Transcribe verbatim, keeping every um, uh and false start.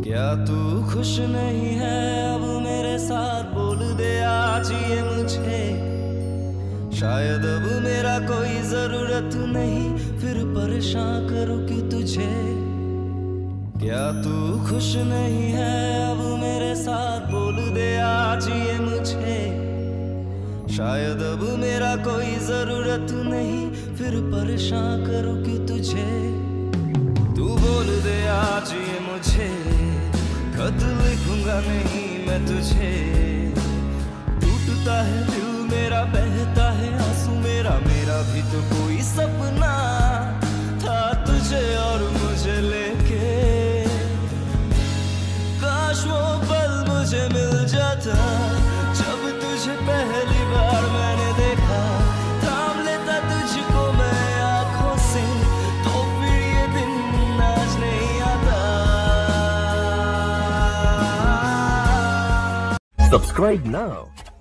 क्या तू खुश नहीं है अब मेरे साथ, बोल दे आज ये मुझे। शायद अब मेरा कोई जरूरत नहीं, फिर परेशान करूं क्यों तुझे। क्या तू खुश नहीं है अब मेरे साथ, बोल दे आज ये मुझे। शायद अब मेरा कोई जरूरत नहीं, फिर परेशान करूं क्यों तुझे। तू बोल दे आज ये मुझे, खत लिखूंगा नहीं मैं तुझे। टूटता है दिल मेरा, बहता है आंसू मेरा, मेरा भी तो कोई सपना था तुझे और मुझे लेके। काश वो पल मुझे मिल जाता जब तुझे पहली बार मैंने देखा। थाम लेता तुझको मैं आंखों से, तो फिर ये दिन आज नहीं आता। Subscribe now